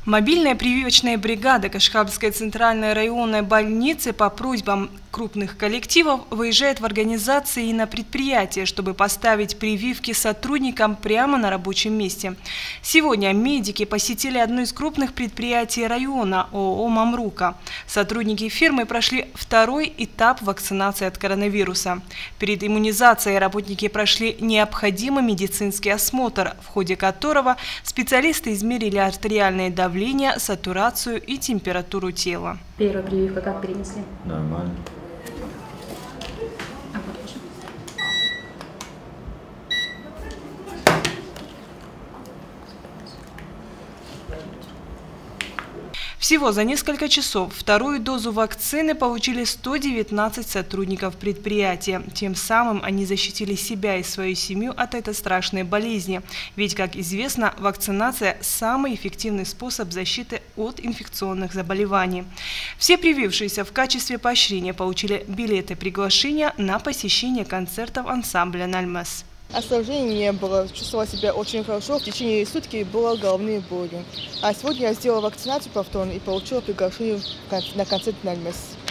Мобильная прививочная бригада Кашкабской центральной районной больницы по просьбам крупных коллективов выезжает в организации и на предприятия, чтобы поставить прививки сотрудникам прямо на рабочем месте. Сегодня медики посетили одно из крупных предприятий района ООО «Мамрука». Сотрудники фирмы прошли второй этап вакцинации от коронавируса. Перед иммунизацией работники прошли необходимый медицинский осмотр, в ходе которого специалисты измерили артериальное давление, сатурацию и температуру тела. Первая прививка как перенесли? Нормально. Всего за несколько часов вторую дозу вакцины получили 119 сотрудников предприятия. Тем самым они защитили себя и свою семью от этой страшной болезни. Ведь, как известно, вакцинация – самый эффективный способ защиты от инфекционных заболеваний. Все привившиеся в качестве поощрения получили билеты приглашения на посещение концертов ансамбля «Нальмас». Осложнений не было, чувствовала себя очень хорошо. В течение суток было головные боли. А сегодня я сделала вакцинацию повторно и получила приглашение на концерт «Нальмас».